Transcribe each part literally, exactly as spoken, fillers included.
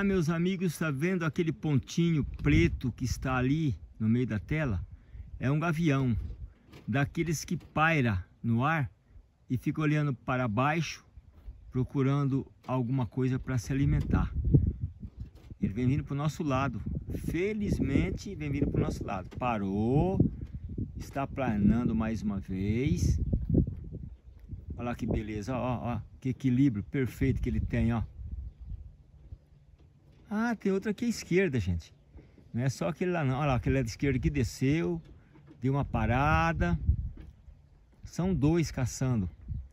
meus amigos, está vendo aquele pontinho preto que está ali no meio da tela? É um gavião, daqueles que paira no ar e fica olhando para baixo, procurando alguma coisa para se alimentar. Ele vem vindo para o nosso lado, felizmente vem vindo para o nosso lado. Parou, está planando mais uma vez. Olha lá que beleza, ó, ó, que equilíbrio perfeito que ele tem, ó. Ah, tem outro aqui à esquerda, gente. Não é só aquele lá não. Olha lá, aquele lá da esquerda que desceu, deu uma parada. São dois caçando.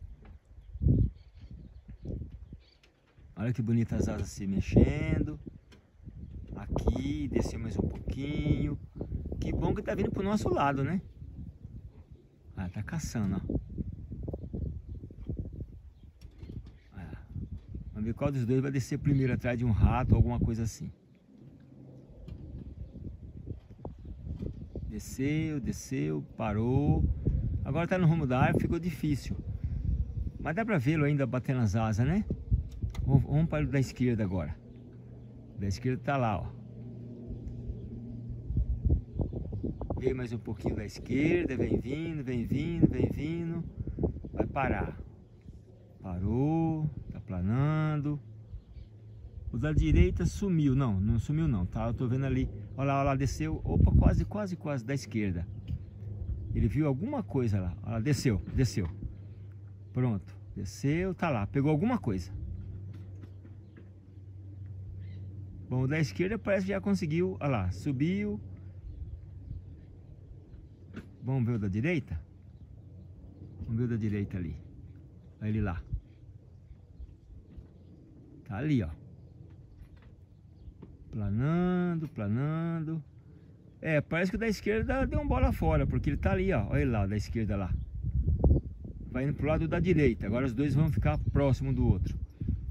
Olha que bonitas as asas se mexendo. Aqui, desceu mais um pouquinho. Que bom que tá vindo pro nosso lado, né? Ah, tá caçando, ó. Vamos ver qual dos dois vai descer primeiro atrás de um rato ou alguma coisa assim. Desceu, desceu, parou. Agora tá no rumo da árvore, ficou difícil. Mas dá pra vê-lo ainda batendo as asas, né? Vamos para o da esquerda agora. O da esquerda tá lá, ó. Vem mais um pouquinho da esquerda, vem vindo, vem vindo, vem vindo. Vai parar. Parou, tá planando. O da direita sumiu, não, não sumiu não, tá? Eu tô vendo ali, olha lá, olha lá, desceu, opa, quase, quase, quase, da esquerda. Ele viu alguma coisa lá, olha lá, desceu, desceu. Pronto, desceu, tá lá, pegou alguma coisa. Bom, o da esquerda parece que já conseguiu, olha lá, subiu. Vamos ver o da direita? Vamos ver o da direita ali. Olha ele lá. Tá ali, ó. Planando, planando. É, parece que o da esquerda deu uma bola fora, porque ele tá ali, ó. Olha ele lá, o da esquerda lá. Vai indo pro lado da direita. Agora os dois vão ficar próximo do outro.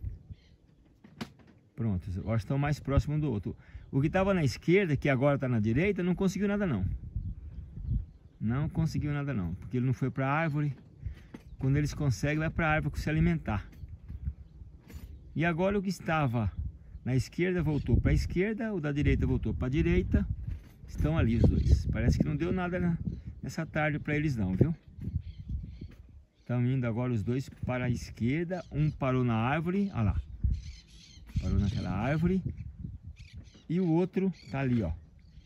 Pronto, agora estão mais próximos do outro. O que tava na esquerda, que agora tá na direita, não conseguiu nada não. Não conseguiu nada não, porque ele não foi pra árvore. Quando eles conseguem, vai para a árvore se alimentar. E agora o que estava na esquerda voltou para a esquerda, o da direita voltou para a direita. Estão ali os dois. Parece que não deu nada nessa tarde para eles não, viu? Estão indo agora os dois para a esquerda. Um parou na árvore, olha lá. Parou naquela árvore. E o outro tá ali, ó.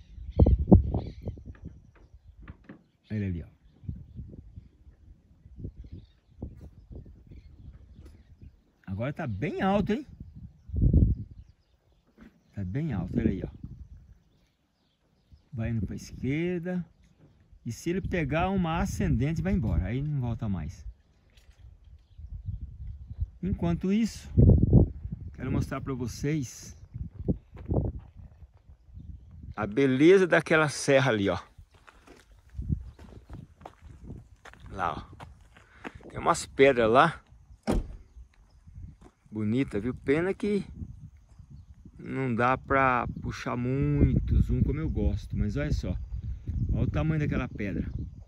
Ele ali, ó. Agora tá bem alto, hein? Tá bem alto, olha aí, ó. Vai indo pra esquerda. E se ele pegar uma ascendente, vai embora. Aí não volta mais. Enquanto isso, quero mostrar pra vocês a beleza daquela serra ali, ó. Lá, ó. Tem umas pedras lá. Bonita, viu? Pena que não dá pra puxar muito zoom como eu gosto. Mas olha só. Olha o tamanho daquela pedra.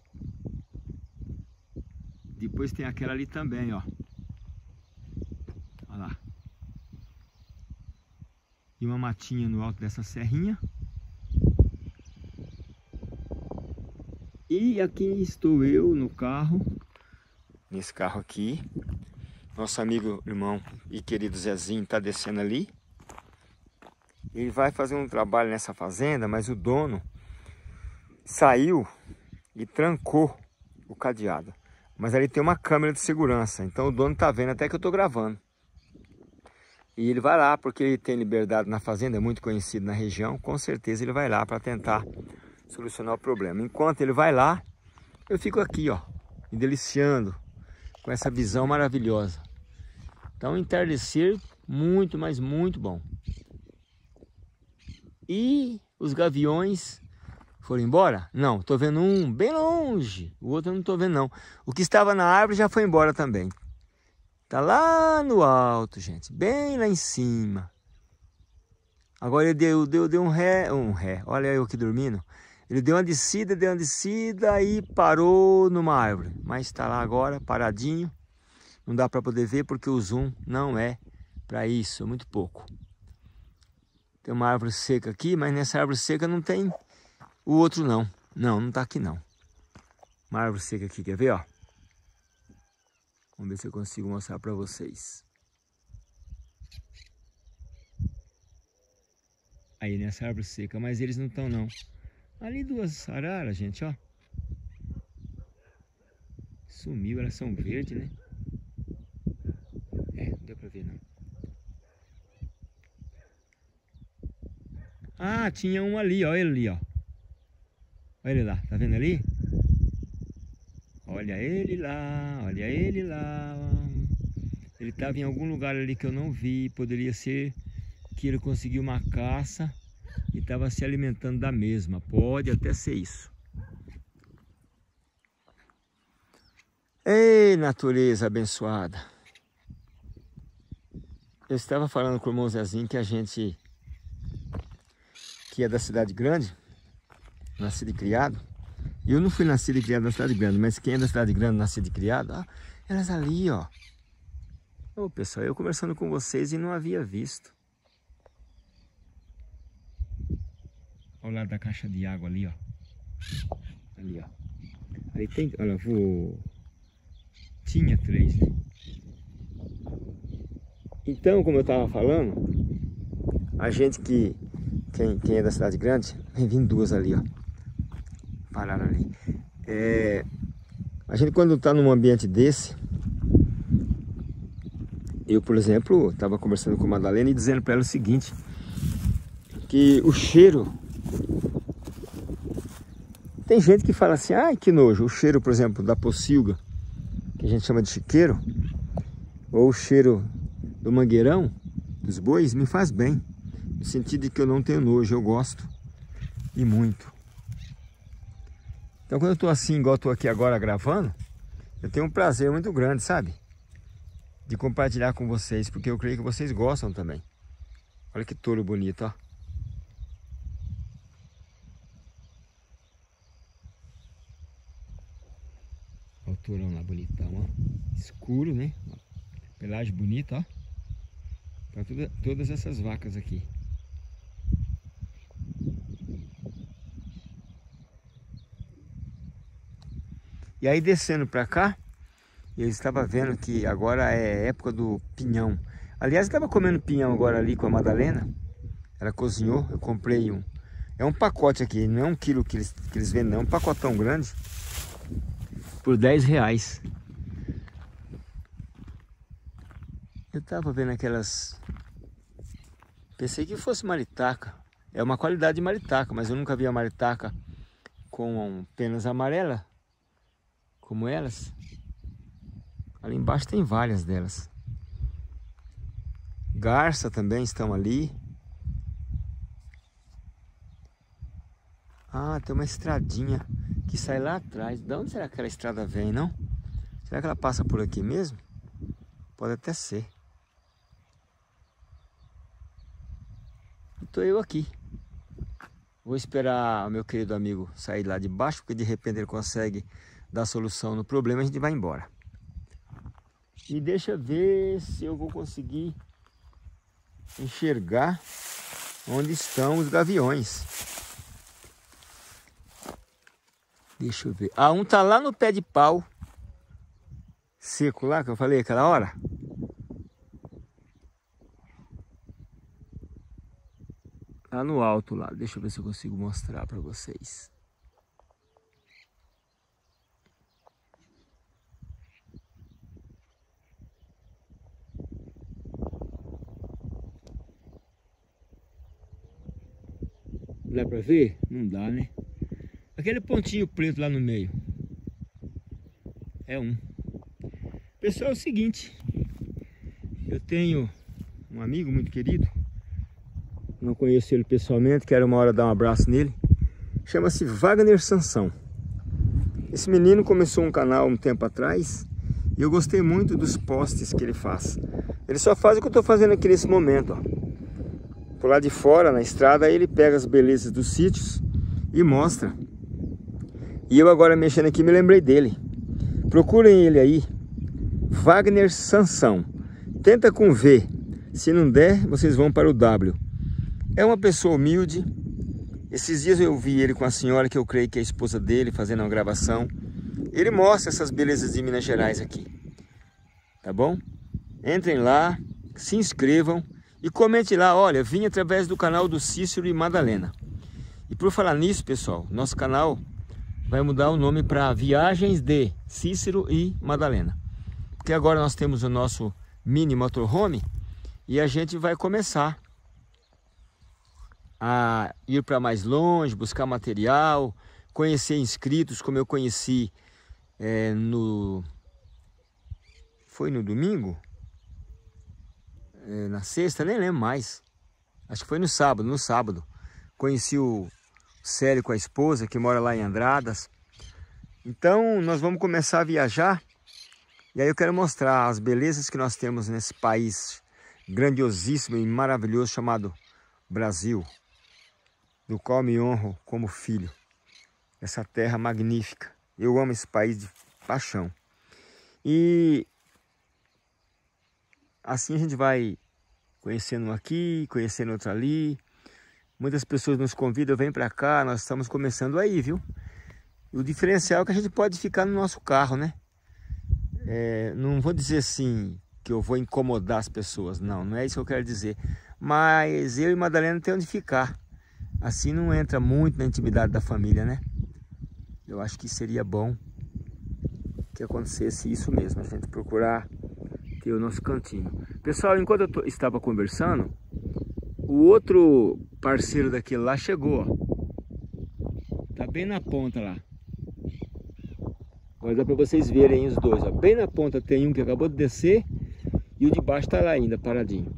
Depois tem aquela ali também, ó. Olha lá. E uma matinha no alto dessa serrinha. E aqui estou eu no carro. Nesse carro aqui. Nosso amigo, irmão e querido Zezinho está descendo ali. Ele vai fazer um trabalho nessa fazenda, mas o dono saiu e trancou o cadeado. Mas ali tem uma câmera de segurança, então o dono está vendo até que eu estou gravando. E ele vai lá, porque ele tem liberdade na fazenda, é muito conhecido na região. Com certeza ele vai lá para tentar solucionar o problema. Enquanto ele vai lá, eu fico aqui, ó, me deliciando com essa visão maravilhosa. Então, entardecer muito, mas muito bom. E os gaviões foram embora? Não, tô vendo um bem longe. O outro eu não tô vendo não. O que estava na árvore já foi embora também. Tá lá no alto, gente, bem lá em cima. Agora ele deu, deu, deu um ré, um ré. Olha eu aqui dormindo. Ele deu uma descida, deu uma descida e parou numa árvore. Mas está lá agora, paradinho. Não dá para poder ver porque o zoom não é para isso, é muito pouco. Tem uma árvore seca aqui, mas nessa árvore seca não tem o outro não. Não, não tá aqui não. Uma árvore seca aqui, quer ver, ó? Vamos ver se eu consigo mostrar para vocês. Aí nessa árvore seca, mas eles não estão não. Ali duas araras, gente, ó. Sumiu, elas são verdes, né? É, não deu pra ver não. Ah, tinha um ali, ó, ele ali, ó. Olha ele lá, tá vendo ali? Olha ele lá, olha ele lá. Ele estava em algum lugar ali que eu não vi. Poderia ser que ele conseguiu uma caça e estava se alimentando da mesma. Pode até ser isso. Ei, natureza abençoada. Eu estava falando com o irmão Zezinho que a gente, que é da cidade grande, nascido e criado. Eu não fui nascido e criado na cidade grande, mas quem é da cidade grande, nascido e criado, ó, elas ali, ó. Ô, pessoal, eu conversando com vocês e não havia visto. Olha o lado da caixa de água ali, ó. Ali, ó. Ali tem, olha, vou... Tinha três, né? Então, como eu tava falando, a gente que, quem, quem é da cidade grande, vem vindo duas ali, ó. Pararam ali. É, a gente quando está num ambiente desse, eu, por exemplo, estava conversando com a Madalena e dizendo para ela o seguinte, que o cheiro, tem gente que fala assim, ai que nojo, o cheiro, por exemplo, da pocilga, que a gente chama de chiqueiro, ou o cheiro do mangueirão, dos bois, me faz bem, no sentido de que eu não tenho nojo, eu gosto e muito. Então quando eu estou assim, igual eu estou aqui agora gravando, eu tenho um prazer muito grande, sabe? De compartilhar com vocês, porque eu creio que vocês gostam também. Olha que touro bonito, ó. Olha o tourão lá bonitão, ó. Escuro, né? Pelagem bonita, ó. Para toda, todas essas vacas aqui. E aí descendo para cá, eu estava vendo que agora é época do pinhão. Aliás, eu estava comendo pinhão agora ali com a Madalena. Ela cozinhou, eu comprei um. É um pacote aqui, não é um quilo que eles, que eles vendem, não. É um pacotão grande. Por dez reais. Eu estava vendo aquelas... Pensei que fosse maritaca. É uma qualidade de maritaca, mas eu nunca vi a maritaca com penas amarelas. Como elas. Ali embaixo tem várias delas. Garça também estão ali. Ah, tem uma estradinha que sai lá atrás. De onde será que aquela estrada vem, não? Será que ela passa por aqui mesmo? Pode até ser. Estou eu aqui. Vou esperar o meu querido amigo sair lá de baixo, porque de repente ele consegue dar solução no problema e a gente vai embora. E deixa ver se eu vou conseguir enxergar onde estão os gaviões. Deixa eu ver. Ah, um tá lá no pé de pau seco lá, que eu falei aquela hora. Lá no alto lá. Deixa eu ver se eu consigo mostrar para vocês. Dá pra ver? Não dá, né? Aquele pontinho preto lá no meio. É um. Pessoal, é o seguinte. Eu tenho um amigo muito querido. Não conheço ele pessoalmente, quero uma hora dar um abraço nele. Chama-se Wagner Sansão. Esse menino começou um canal um tempo atrás. E eu gostei muito dos posts que ele faz. Ele só faz o que eu estou fazendo aqui nesse momento, ó. Por lá de fora, na estrada, aí ele pega as belezas dos sítios e mostra. E eu agora mexendo aqui me lembrei dele. Procurem ele aí, Wagner Sansão. Tenta com V. Se não der, vocês vão para o W. É uma pessoa humilde. Esses dias eu vi ele com a senhora, que eu creio que é a esposa dele, fazendo uma gravação. Ele mostra essas belezas de Minas Gerais aqui. Tá bom? Entrem lá, se inscrevam e comente lá. Olha, vim através do canal do Cícero e Madalena. E por falar nisso, pessoal, nosso canal vai mudar o nome para Viagens de Cícero e Madalena. Porque agora nós temos o nosso mini motorhome e a gente vai começar a ir para mais longe, buscar material, conhecer inscritos, como eu conheci é, no... Foi no domingo? É, na sexta? Nem lembro mais. Acho que foi no sábado, no sábado. Conheci o Célio com a esposa, que mora lá em Andradas. Então, nós vamos começar a viajar. E aí eu quero mostrar as belezas que nós temos nesse país grandiosíssimo e maravilhoso chamado Brasil, do qual me honro como filho. Essa terra magnífica. Eu amo esse país de paixão. E assim a gente vai conhecendo um aqui, conhecendo outro ali. Muitas pessoas nos convidam, vem para cá, nós estamos começando aí, viu? E o diferencial é que a gente pode ficar no nosso carro, né? É, não vou dizer assim que eu vou incomodar as pessoas, não, não é isso que eu quero dizer. Mas eu e Madalena tem onde ficar. Assim não entra muito na intimidade da família, né? Eu acho que seria bom que acontecesse isso mesmo, a gente procurar ter o nosso cantinho. Pessoal, enquanto eu tô, estava conversando, o outro parceiro daquele lá chegou, ó. Tá bem na ponta lá. Agora dá para vocês verem os dois, ó. Bem na ponta tem um que acabou de descer e o de baixo tá lá ainda, paradinho.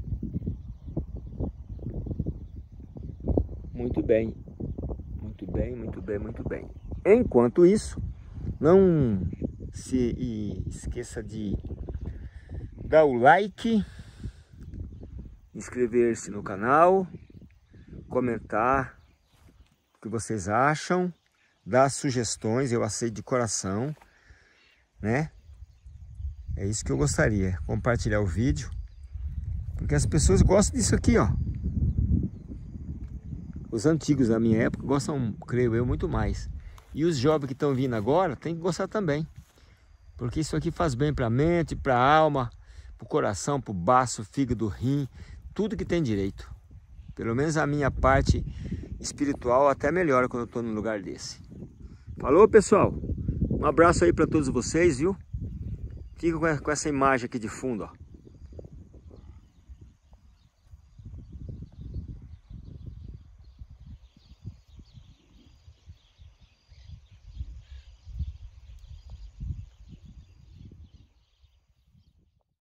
Muito bem, muito bem, muito bem, muito bem. Enquanto isso, não se esqueça de dar o like, inscrever-se no canal, comentar o que vocês acham, dar sugestões, eu aceito de coração, né? É isso que eu gostaria, compartilhar o vídeo, porque as pessoas gostam disso aqui, ó. Os antigos da minha época gostam, creio eu, muito mais. E os jovens que estão vindo agora tem que gostar também, porque isso aqui faz bem para a mente, para a alma, para o coração, para o baço, fígado, rim, tudo que tem direito. Pelo menos a minha parte espiritual até melhora quando eu estou num lugar desse. Falou, pessoal? Um abraço aí para todos vocês, viu? Fica com essa imagem aqui de fundo, ó.